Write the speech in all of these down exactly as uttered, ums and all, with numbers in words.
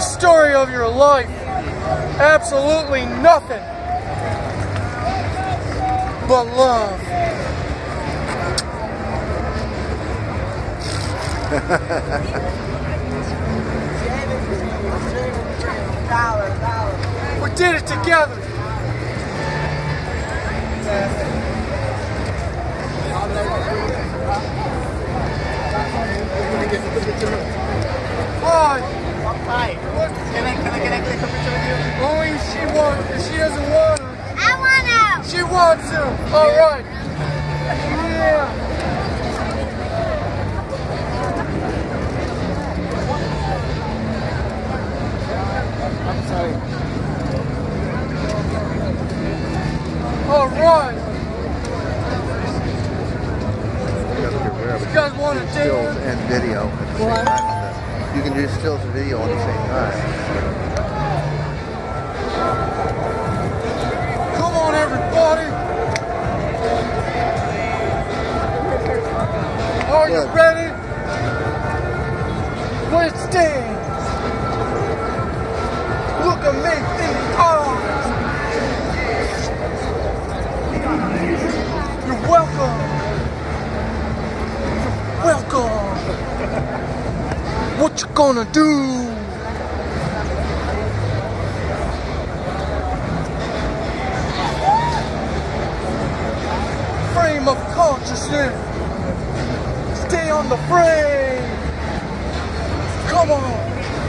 story of your life. Absolutely nothing but love. We did it together. Hi. Hi. What? Can I, can I, can I take a picture with you? Only if she wants, if she doesn't want to. I want to. She wants to. All right. Yeah. I'm sorry. All right. You guys want to do stills and video at the same time. You can do stills and video at the same time. Come on, everybody. Are you Good. ready? Let's dance. Look at me in the eyes. You're welcome. Welcome. What you gonna do? Frame of consciousness. Stay on the frame. Come on.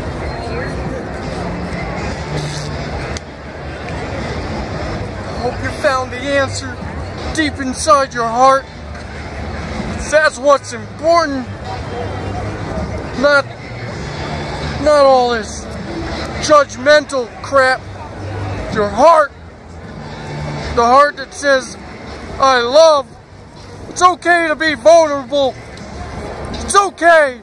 I hope you found the answer deep inside your heart. That's what's important. Not, not all this judgmental crap. Your heart. The heart that says, I love. It's okay to be vulnerable. It's okay.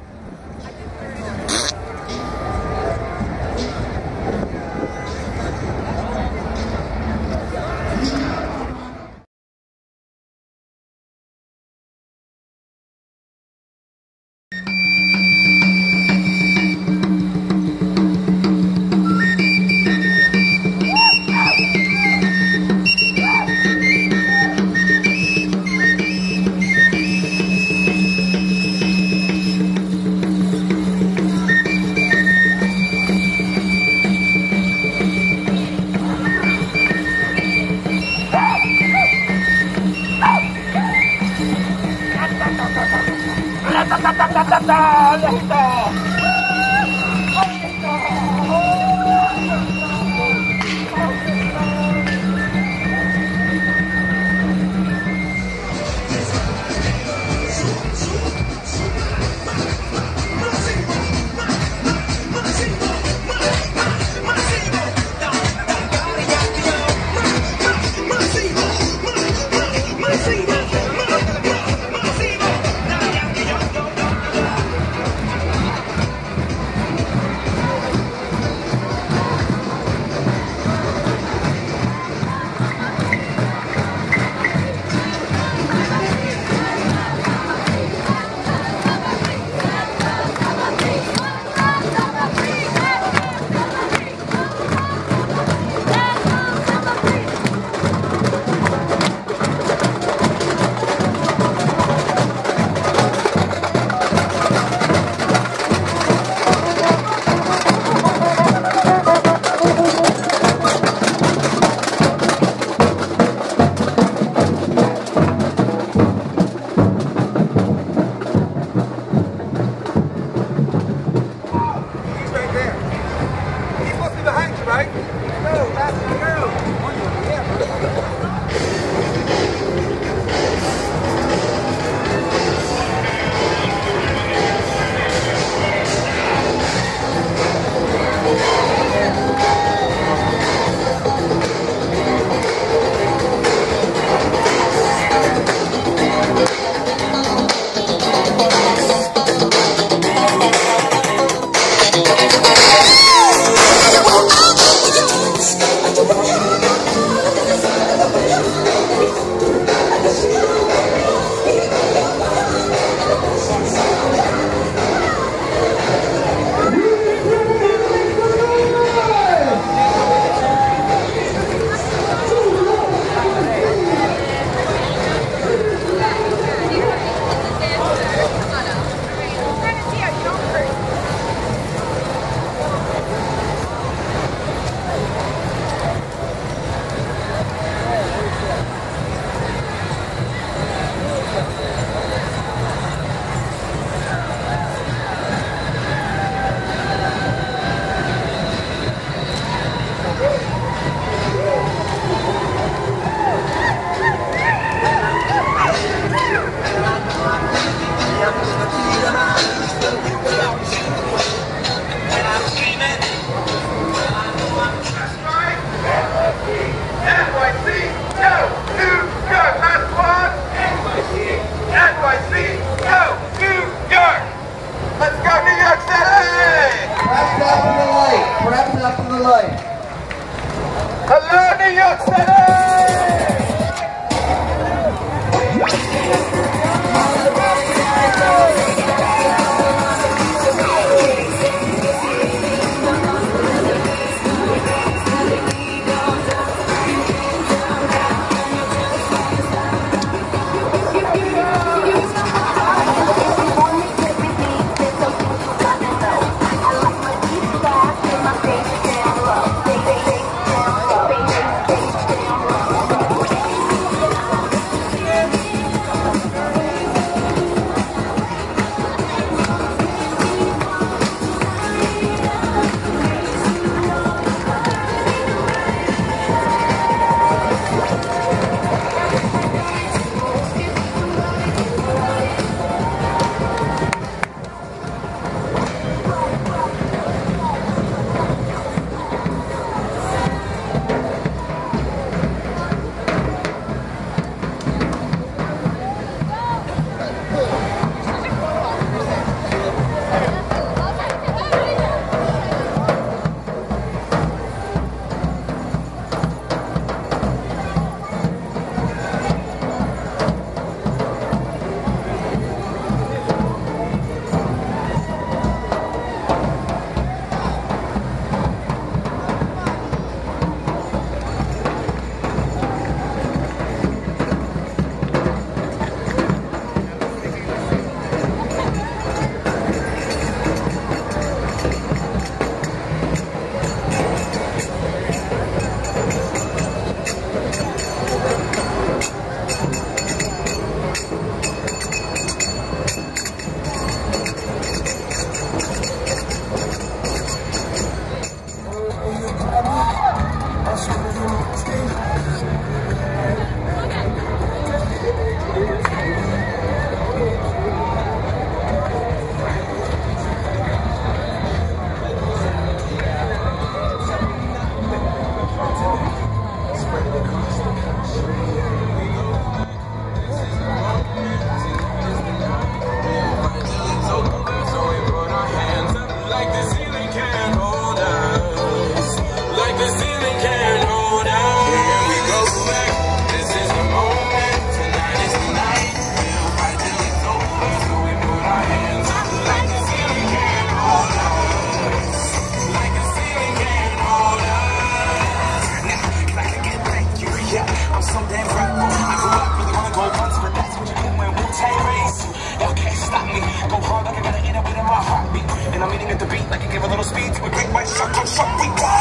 Gave a little speed to a great white shark, shark, we fly.